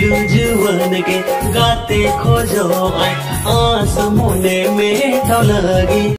दिलू जुवन के गाते खोजो आस मुने में लगी।